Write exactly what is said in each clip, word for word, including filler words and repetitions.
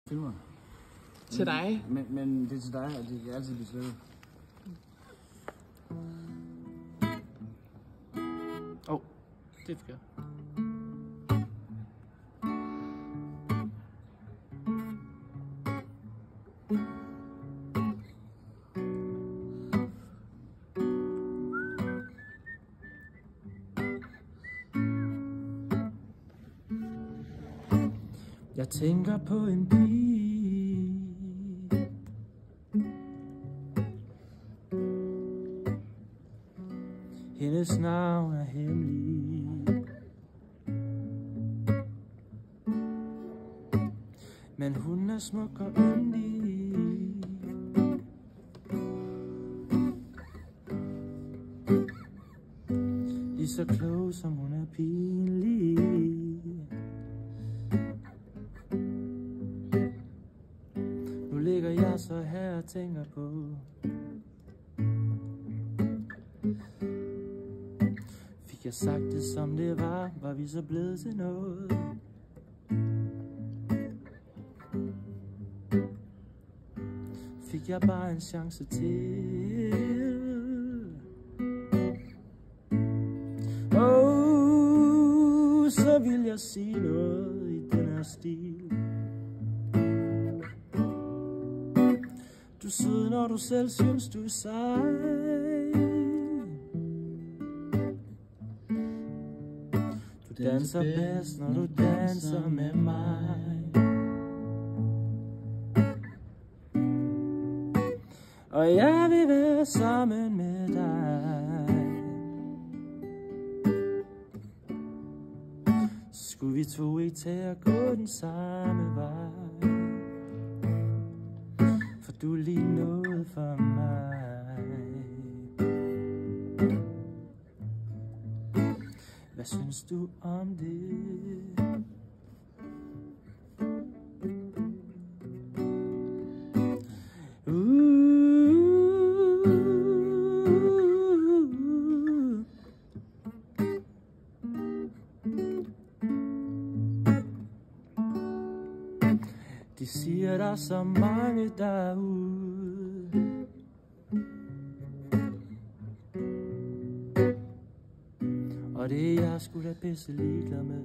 Filmer. Til dig? Men, men det er til dig, og det kan altid blive slettet. Åh, oh, det skal jeg. Jeg tænker på en pige, hendes navn er hemmelig, men hun er smuk og yndig. Lige så klog som hun er pinlig. Ligger jeg så her og tænker på, fik jeg sagt det som det var, var vi så blevet til noget. Fik jeg bare en chance til. Oh, så vil jeg sige noget i den her stil. Du er sød, når du selv synes, du er sej. Du danser bedst, når du danser med mig. Og jeg vil være sammen med dig. Så skulle vi to ikke tage at gå den samme vej. Du er lige noget for mig. Hvad synes du om det? Uh. De siger, der er så mange derude, og det er jeg sgu da pisse ligeglad med.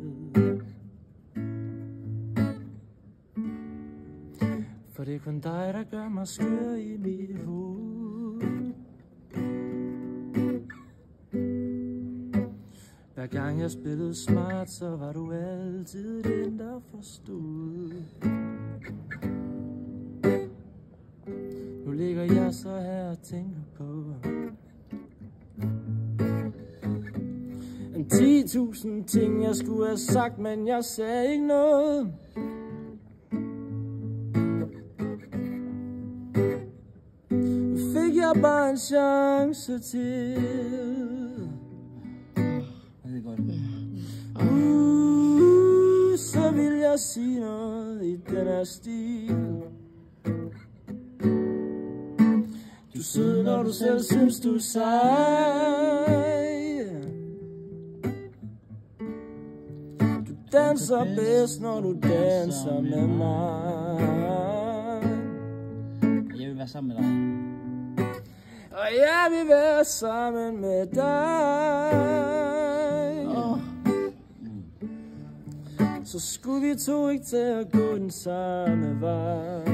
For det er kun dig, der gør mig skør i mit hoved. Hver gang jeg spillede smart, så var du altid den, der forstod. Nu ligger jeg så her og tænker på en ti tusind ting, jeg skulle have sagt, men jeg sagde ikke noget. Nu fik jeg bare en chance til. Det er godt. Uh, så vil jeg sige noget i den her stil. Du er sød, når du selv synes, du er sej. Du danser bedst, når du danser med mig. Jeg vil være sammen med dig. Og jeg vil være sammen med dig. Oh. Så skulle vi to ikke til at gå den samme vej.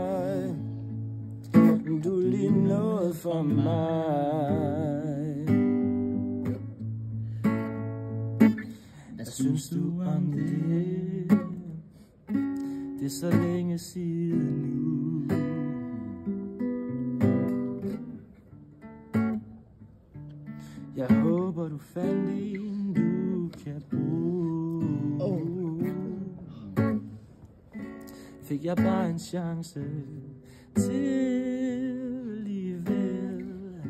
Du er lige noget for mig. Hvad synes du om det? Det er så længe siden nu. Jeg håber du fandt en du kan bruge. Oh. Fik jeg bare en chance til alligevel,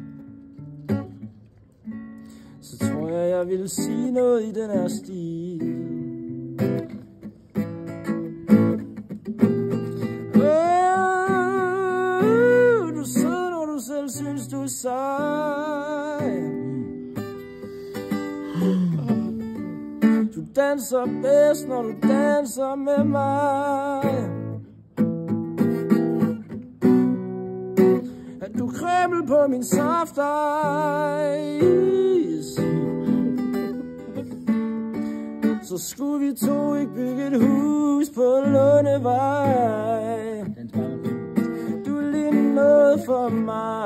så tror jeg jeg ville sige noget i den her stil. Oh, du er sød, når du selv synes du er sej. Du danser bedst, når du danser med mig. eksempel på min soft ice. Så skulle vi to ikke bygge et hus på Lundevej. Du er lige noget for mig.